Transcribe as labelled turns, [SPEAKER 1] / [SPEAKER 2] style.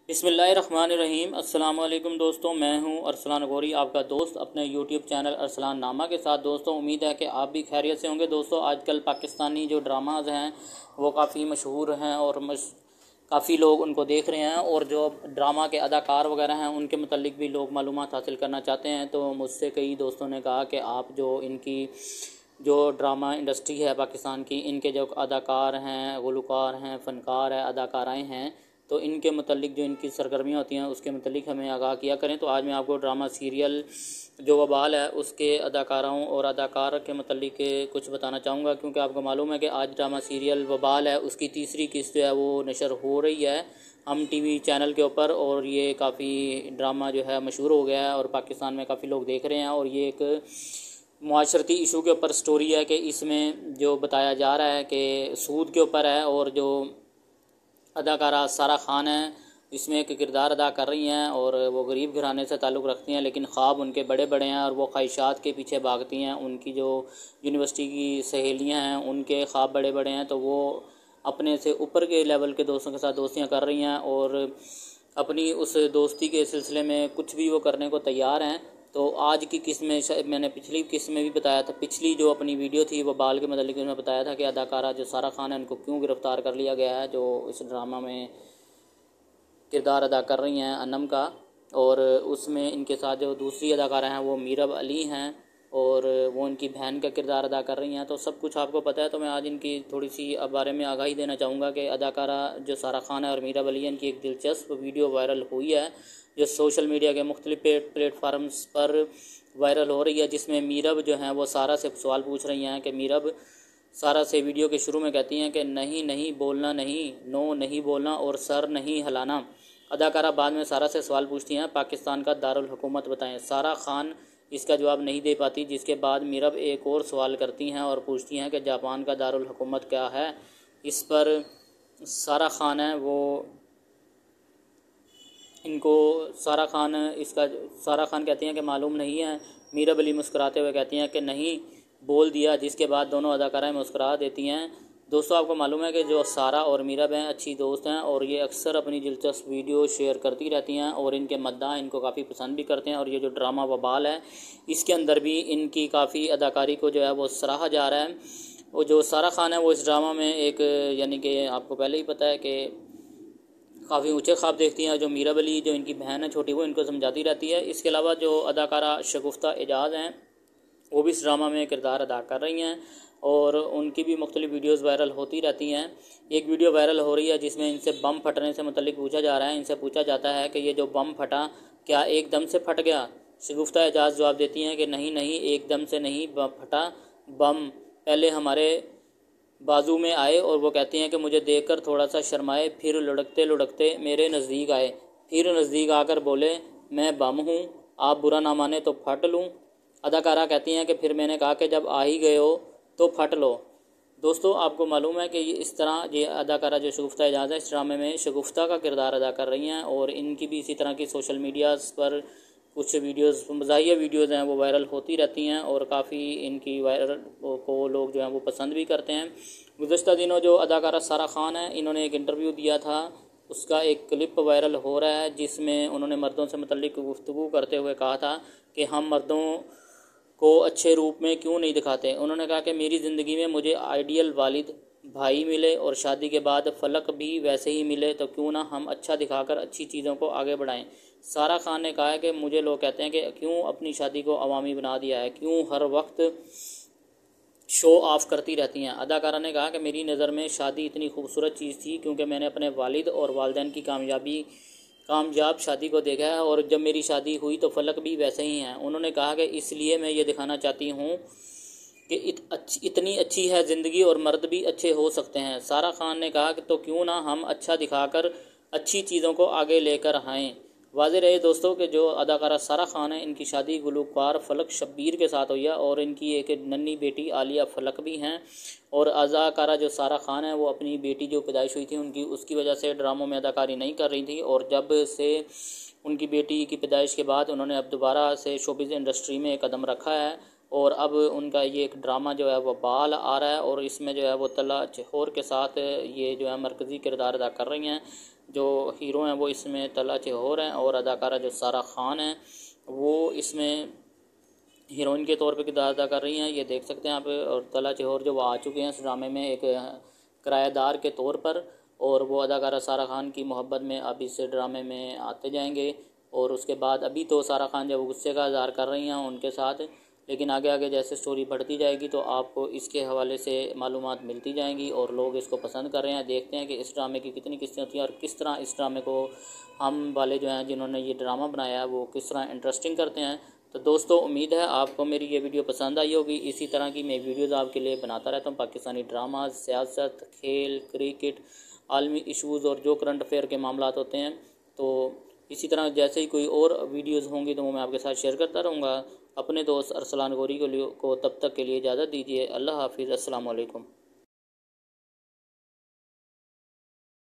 [SPEAKER 1] बिस्मिल्लाहिर्रहमानिर्रहीम। अस्सलाम वालेकुम दोस्तों, मैं हूं अरसलान गौरी, आपका दोस्त अपने यूट्यूब चैनल अरसलान नामा के साथ। दोस्तों उम्मीद है कि आप भी खैरियत से होंगे। दोस्तों आजकल पाकिस्तानी जो ड्रामाज़ हैं वो काफ़ी मशहूर हैं और काफ़ी लोग उनको देख रहे हैं, और जो ड्रामा के अदाकार वगैरह हैं उनके मतलब भी लोग मालूमात हासिल करना चाहते हैं। तो मुझसे कई दोस्तों ने कहा कि आप जो इनकी जो ड्रामा इंडस्ट्री है पाकिस्तान की, इनके जो अदाकार हैं, गुलकार हैं, फ़नकार हैं, अदाकाराएँ हैं, तो इनके मतलब जो इनकी सरगर्मियाँ होती हैं उसके मतलब हमें आगाह किया करें। तो आज मैं आपको ड्रामा सीरियल जो वबाल है उसके अदाकारों और अदाकार के मतलब कुछ बताना चाहूँगा, क्योंकि आपको मालूम है कि आज ड्रामा सीरियल वबाल है उसकी तीसरी किस्त जो है वो नशर हो रही है हम टीवी चैनल के ऊपर, और ये काफ़ी ड्रामा जो है मशहूर हो गया है और पाकिस्तान में काफ़ी लोग देख रहे हैं। और ये एक मुआशरती इशू के ऊपर स्टोरी है कि इसमें जो बताया जा रहा है कि सूद के ऊपर है, और जो अदाकारा सारा खान है इसमें एक किरदार अदा कर रही हैं, और वो गरीब घराने से ताल्लुक़ रखती हैं लेकिन ख्वाब उनके बड़े बड़े हैं और वो ख्वाहिशात के पीछे भागती हैं। उनकी जो यूनिवर्सिटी की सहेलियां हैं उनके ख्वाब बड़े बड़े हैं, तो वो अपने से ऊपर के लेवल के दोस्तों के साथ दोस्तियां कर रही हैं और अपनी उस दोस्ती के सिलसिले में कुछ भी वो करने को तैयार हैं। तो आज की किस्त में मैंने पिछली किस्त में भी बताया था, पिछली जो अपनी वीडियो थी वो बाल के मतलब उसमें बताया था कि अदाकारा जो सारा खान है उनको क्यों गिरफ़्तार कर लिया गया है, जो इस ड्रामा में किरदार अदा कर रही हैं अनम का। और उसमें इनके साथ जो दूसरी अदाकारा हैं वो मीरब अली हैं और वो इनकी बहन का किरदार अदा कर रही हैं। तो सब कुछ आपको पता है, तो मैं आज इनकी थोड़ी सी बारे में आगाही देना चाहूँगा कि अदाकारा जो सारा खान है और मीरब अली है, इनकी एक दिलचस्प वीडियो वायरल हुई है जो सोशल मीडिया के मुख्तलिफ प्लेटफार्म्स पर वायरल हो रही है, जिसमें मीरब जो हैं वो सारा से सवाल पूछ रही हैं कि मीरब सारा से वीडियो के शुरू में कहती हैं कि नहीं नहीं बोलना, नहीं नो नहीं बोलना और सर नहीं हिलाना। अदाकारा बाद में सारा से सवाल पूछती हैं पाकिस्तान का दारुल हुकूमत बताएं। सारा खान इसका जवाब नहीं दे पाती, जिसके बाद मीरब एक और सवाल करती हैं और पूछती हैं कि जापान का दारुल हुकूमत क्या है। इस पर सारा खान है वो इनको सारा खान कहती हैं कि मालूम नहीं है। मीरब अली मुस्कुराते हुए कहती हैं कि नहीं बोल दिया, जिसके बाद दोनों अदाकाराएं मुस्कुरा देती हैं। दोस्तों आपको मालूम है कि जो सारा और मीरब हैं अच्छी दोस्त हैं और ये अक्सर अपनी दिलचस्प वीडियो शेयर करती रहती हैं और इनके मद्दाह इनको काफ़ी पसंद भी करते हैं। और ये जो ड्रामा वबाल है इसके अंदर भी इनकी काफ़ी अदाकारी को जो है वो सराहा जा रहा है। और जो सारा खान है वो इस ड्रामा में एक यानी कि आपको पहले ही पता है कि काफ़ी ऊंचे ख्वाब देखती हैं। जो मीरब अली जो इनकी बहन है छोटी, वो इनको समझाती रहती है। इसके अलावा जो अदाकारा शगुफ्ता एजाज़ हैं वो भी इस ड्रामा में किरदार अदा कर रही हैं और उनकी भी मुख्तलिफ वीडियोस वायरल होती रहती हैं। एक वीडियो वायरल हो रही है जिसमें इनसे बम फटने से मतलब पूछा जा रहा है। इनसे पूछा जाता है कि ये जो बम फटा क्या एकदम से फट गया। शगुफ्ता एजाज़ जवाब देती हैं कि नहीं नहीं, एकदम से नहीं फटा, बम पहले हमारे बाजू में आए और वो कहती हैं कि मुझे देखकर थोड़ा सा शर्माए, फिर लुढ़कते लुढ़कते मेरे नज़दीक आए, फिर नज़दीक आकर बोले मैं बम हूँ, आप बुरा ना माने तो फट लूँ। अदाकारा कहती हैं कि फिर मैंने कहा कि जब आ ही गए हो तो फट लो। दोस्तों आपको मालूम है कि इस तरह ये अदाकारा जो शगुफ्ता एजाज़ है इस ड्रामे में शगुफ्ता का किरदार अदा कर रही हैं और इनकी भी इसी तरह की सोशल मीडियाज़ पर कुछ वीडियोस मज़ाहिया वीडियोज़ हैं वो वायरल होती रहती हैं और काफ़ी इनकी वायरल को लोग जो हैं वो पसंद भी करते हैं। गुज़श्ता दिनों जो अदाकारा सारा खान है इन्होंने एक इंटरव्यू दिया था, उसका एक क्लिप वायरल हो रहा है जिसमें उन्होंने मर्दों से मुतल्लिक़ गुफ्तगू करते हुए कहा था कि हम मर्दों को अच्छे रूप में क्यों नहीं दिखाते। उन्होंने कहा कि मेरी ज़िंदगी में मुझे आइडियल वालिद भाई मिले और शादी के बाद फलक भी वैसे ही मिले, तो क्यों ना हम अच्छा दिखाकर अच्छी चीज़ों को आगे बढ़ाएं। सारा खान ने कहा है कि मुझे लोग कहते हैं कि क्यों अपनी शादी को अवामी बना दिया है, क्यों हर वक्त शो ऑफ करती रहती हैं। अदाकारा ने कहा कि मेरी नज़र में शादी इतनी खूबसूरत चीज़ थी क्योंकि मैंने अपने वालिद और वालिदैन की कामयाब शादी को देखा है और जब मेरी शादी हुई तो फलक भी वैसे ही हैं। उन्होंने कहा कि इसलिए मैं ये दिखाना चाहती हूँ कि इतनी अच्छी है ज़िंदगी और मर्द भी अच्छे हो सकते हैं। सारा खान ने कहा कि तो क्यों ना हम अच्छा दिखाकर अच्छी चीज़ों को आगे लेकर आएँ। वाज़ेह रहे दोस्तों कि जो अदाकारा सारा खान है इनकी शादी गुलकार फलक शब्बीर के साथ हुई है और इनकी एक नन्ही बेटी आलिया फलक भी हैं। और अदाकारा जो सारा खान है वो अपनी बेटी जो पैदाइश हुई थी उसकी वजह से ड्रामों में अदाकारी नहीं कर रही थी, और जब से उनकी बेटी की पैदाइश के बाद उन्होंने अब दोबारा से शोबिज़ इंडस्ट्री में कदम रखा है और अब उनका ये एक ड्रामा जो है वो बाल आ रहा है और इसमें जो है वो तला चहर के साथ ये जो है मरकज़ी किरदार अदा कर रही हैं। जो हीरो हैं वो इसमें तला चेहोर हैं और अदाकारा जो सारा खान है वो इसमें हीरोइन के तौर पे किरदार अदा कर रही हैं, ये देख सकते हैं आप। और तला चेहोर जो वो आ चुके हैं इस ड्रामे में एक किराएदार के तौर पर, और वो अदाकारा सारा खान की मोहब्बत में अब इस ड्रामे में आते जाएंगे। और उसके बाद अभी तो सारा खान जब गुस्से का इज़हार कर रही हैं उनके साथ, लेकिन आगे आगे जैसे स्टोरी बढ़ती जाएगी तो आपको इसके हवाले से मालूमात मिलती जाएंगी और लोग इसको पसंद कर रहे हैं। देखते हैं कि इस ड्रामे की कितनी किस्तें होती हैं और किस तरह इस ड्रामे को हम वाले जो हैं जिन्होंने ये ड्रामा बनाया है वो किस तरह इंटरेस्टिंग करते हैं। तो दोस्तों उम्मीद है आपको मेरी ये वीडियो पसंद आई होगी। इसी तरह की मैं वीडियोज़ आपके लिए बनाता रहता हूँ, पाकिस्तानी ड्रामा, सियासत, खेल, क्रिकेट, आलमी इशूज़ और जो करंट अफेयर के मामला होते हैं। तो इसी तरह जैसे ही कोई और वीडियोज़ होंगी तो वो मैं आपके साथ शेयर करता रहूँगा। अपने दोस्त अरसलान गोरी को तब तक के लिए इजाज़त दीजिए। अल्लाह हाफिज़। अस्सलाम वालेकुम।